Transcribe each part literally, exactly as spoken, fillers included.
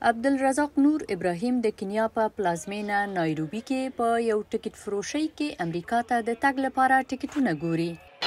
عبدالرزاق نور ابراهیم د کنیا په پلازمینه نایروبي کې په یو ټکټ فروشۍ کې امریکا ته د تګ لپاره ټکټونه ګوري.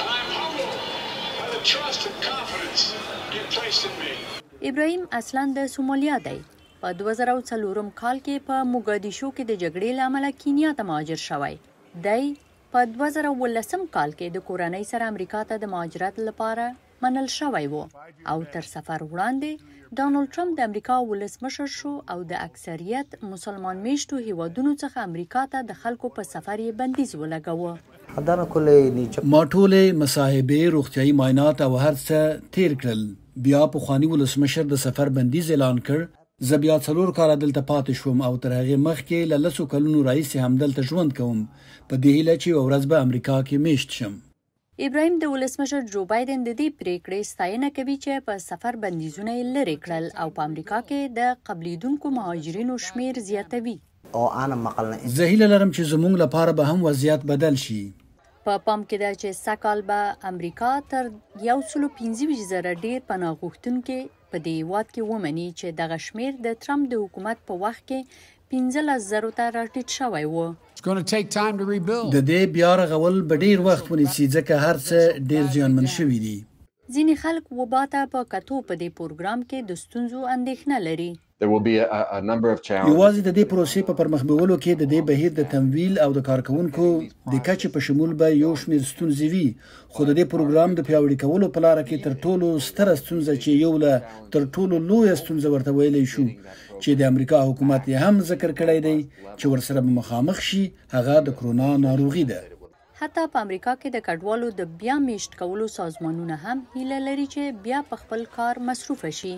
ابراهیم اصلا د سومالیا دی. په دوه زره څلورم کال کې په موګادیشو کې د جګړې له امله کینیا ته مهاجر شوی. دی په دوه زره اوولسم کال کې د کورنۍ سره امریکا ته د مهاجرت لپاره منل شوی و او تر سفر وړاندې ډانلډ ټرمپ د امریکا ولسمشر شو او د اکثریت مسلمان میشتو هیوادونو څخه امریکا ته د خلکو په سفر یې بندیز ولګاوه. ما ټولې مصاحبې، روغتیایي معاینات او هر څه تیر کړل. بیا پخواني ولسمشر د سفر بندیز اعلان کړ. زه بیا څلور کاله دلته پاتې شوم او تر هغې مخکې له لسو کلونو راهیسې همدلته ژوند کوم په دې هیله چې یوه ورځ به امریکا کې میشت شم. ابراهیم د ولسمشر جو بایدن د دې پریکړې ستاینه کوي چې په سفر بندیزونه یې لرې کړل او په امریکا کې د قبلیدونکو مهاجرینو شمیر زیاتوي. زه هیله لرم چې زموږ لپاره به هم وضعیت بدل شي. په پام کې ده چې سږ کال به امریکا تر یو سلو پنځه ویشت زره ډېر پناه غوښتونکي په دې هیواد کې ومني چې دغه شمیر د ټرمپ د حکومت په وخت کې پنځلس زرو ته راټیټ شوی و. د دې بیا رغول به ډیر وخت ونیسي ځکه هر څه ډیر زیانمن شوي دي. ځینې خلک وبا ته په کتو په دې پروګرام کې د ستونزو اندېښنه لري. یوازې د دې پروسې په پرمخ بیولو کې د دې بهیر د تمویل او د کارکوونکو د کچې په شمول به یو شمېر ستونزې وي، خو د دې پروګرام د پیاوړي کولو په لاره کې تر ټولو ستره ستونزه چې یو له تر ټولو لویه ستونزه ورته ویلی شو چې د امریکا حکومت یې هم ذکر کړی دی چې ورسره به مخامخ شي، هغه د کرونا ناروغي ده. حتی په امریکا کې د کډوالو د بیا میشت کولو سازمانونه هم هیله لري چې بیا په خپل کار مصروفه شي.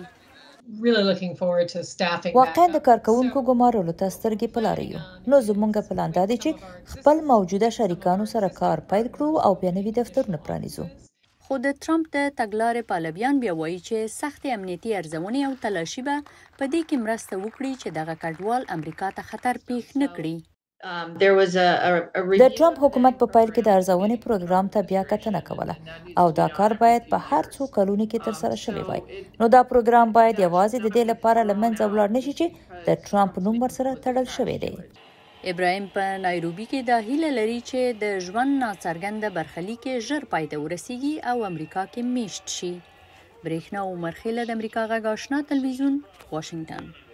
واقعا د کارکوونکو ګمارلو ته سترګې په لاره یو، نو زموږ پلان دا دی چې خپل موجوده شریکانو سره کار پیل کړو او بیا نوي دفترونه پرانیزو. خو د ټرمپ د تګلارې پلویان بیا وایي چې سختې امنیتي ارزونې او تلاشي به په دې کې مرسته وکړي چې دغه کډوال امریکا ته خطر پیښ نه کړي. د ټرمپ حکومت په پیل کې د ارزونې پروګرام ته بیا کتنه کوله او دا کار باید په هر څو کلونو کې ترسره شوی وای. نو دا پروګرام باید یوازې د دې لپاره له منځه ولاړ نشي چې د ټرمپ نوم ورسره تړل شوی دی. ابراهیم په نایروبي کې دا هیله لري چې د ژوند ناڅرګنده برخلیک ژر پای ته ورسیږي او امریکا کې میشت شي. برېښنا عمر خیله د امریکا غږ آشنا تلویزیون، واشنګټن.